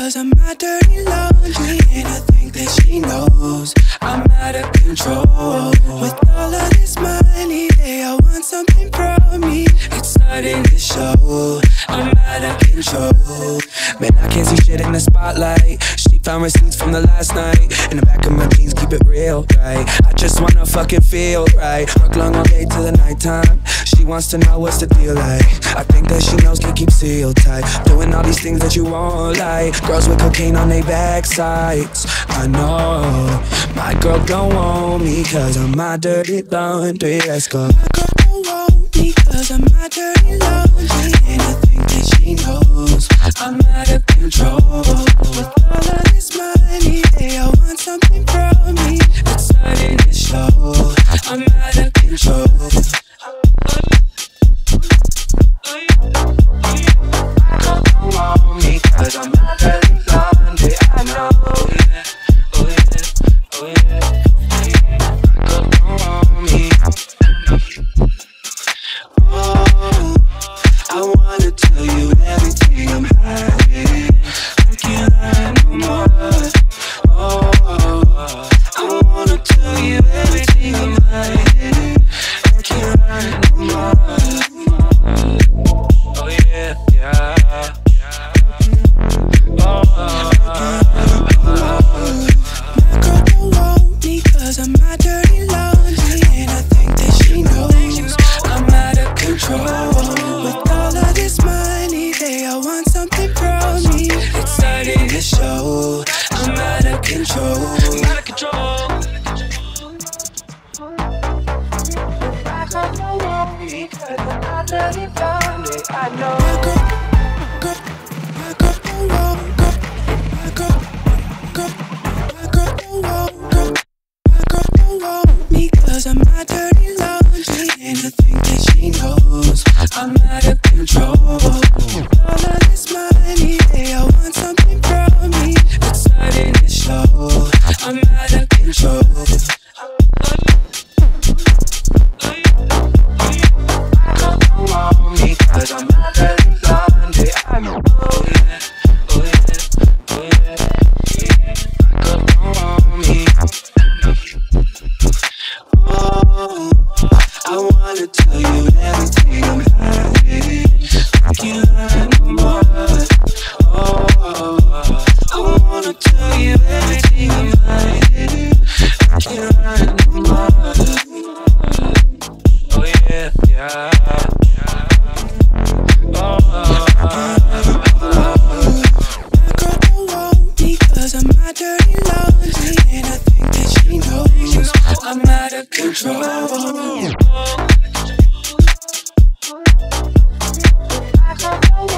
Cause I'm my dirty laundry, and I think that she knows I'm out of control. With all of this money, they all want something from me. It's starting to show I'm out of control. Man, I can't see shit in the spotlight. She found receipts from the last night. In the back of my jeans, keep it real, right? I just wanna fucking feel right. Work long all day till the nighttime. She wants to know what's the deal like. I think that she knows can keep sealed tight. Doing all these things that you won't like. Girls with cocaine on their backsides. I know my girl don't want me cause I'm my dirty laundry. Let's go. My girl don't want me cause I'm my dirty laundry, and I think that she knows I'm out of control. With all of this money, they all want something from me. It's starting to show I'm out of control. Don't want me cause I'm not dirty laundry. I know, yeah, oh yeah, oh yeah, yeah. Don't want me. Oh, I wanna tell you everything I'm hiding. I can't hide no more. Oh, I wanna tell you everything I'm hiding. I can't hide no more. Oh yeah, yeah. My girl don't want me cause I'm my dirty laundry, and I think that she knows I'm out of control. With all of this money, they all want something from me. It's starting to show I'm out of control. I'm out of control. My girl don't want me cause I'm my dirty laundry. I know. My girl don't want me. My girl don't want me cause I'm my dirty laundry, and I think that she knows I'm out of control. All of this money, they all want something from me. It's starting to show I'm out of control. My girl don't want me cause I'm my dirty laundry. I know, oh yeah, oh yeah, oh yeah. Oh, I wanna tell you everything I'm hiding. I can't hide no more. Oh, I wanna tell you everything I'm hiding. I can't hide no more. Oh yeah, yeah. My girl don't want me cause I'm my dirty laundry, and I think that she knows I'm out of control.